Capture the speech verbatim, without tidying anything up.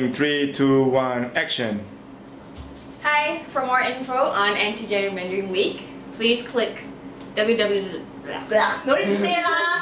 In three, two, one, action. Hi, for more info on Anti-Gerrymandering Week, please click www. No need to say it lah.